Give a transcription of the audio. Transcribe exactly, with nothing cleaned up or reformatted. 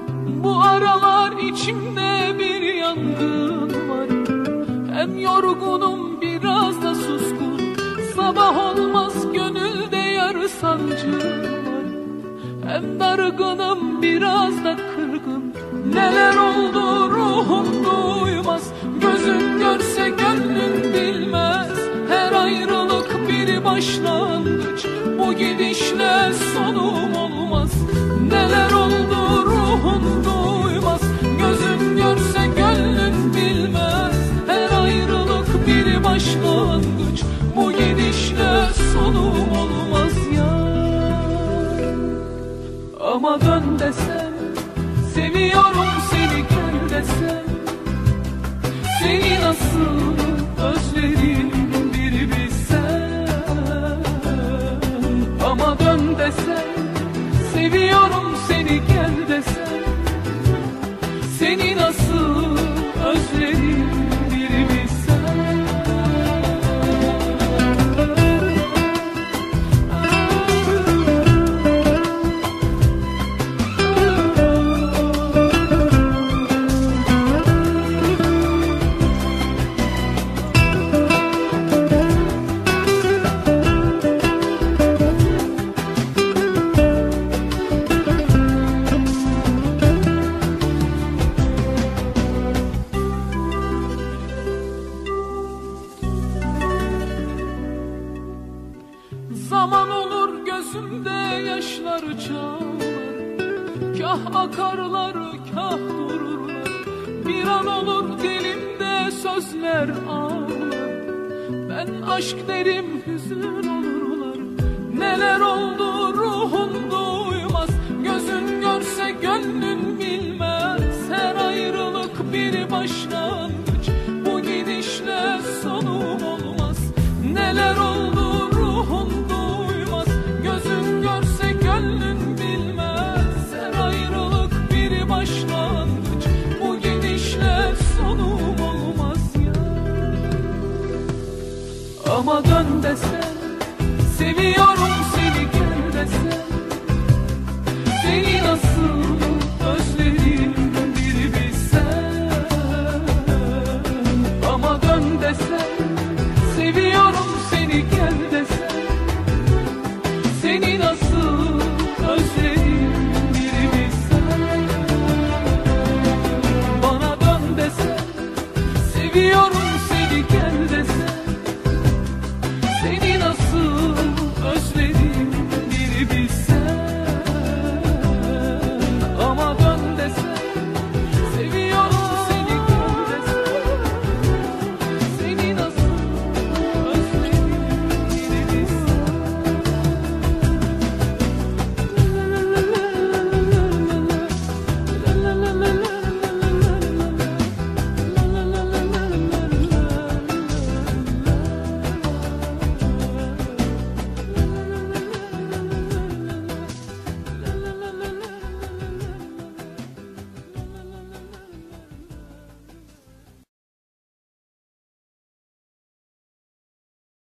Bu aralar içimde bir yangın var. Hem yorgunum biraz da suskun. Sabah olmaz gönülde yar sancı var. Hem dargınım biraz da kırgın. Neler oldu ruhum duymaz. Gözün görse gönlün bilmez. Her ayrılık bir başlangıç. Bu gidişle sonum olmaz. Neler oldu ruhum duymaz. Gözün görse gönlün bilmez. Her ayrılık bir başlangıç. Bu gidişle sonum olmaz ya. Ama dön desem, seviyorum seni gel desem, seni nasıl özledim bir bilsen. Ama dön desem, seviyorum seni gel desem, seni nasıl özledim bir bilsen. Zaman olur gözümde yaşlar çağlar. Kah akarlar kah dururlar. Bir an olur dilimde sözler ağlar. Ben aşk derim hüzün olurlar. Neler oldu ruhum duymaz. Gözün görse gönlün bilmez. Her ayrılık bir başlangıç. Bu gidişle sonum olmaz. Neler oldu ruhum duymaz. Gözün görse gönlün bilmez. Her ayrılık bir başlangıç. Bu gidişle sonum olmaz ya. Ama dön desem, seviyorum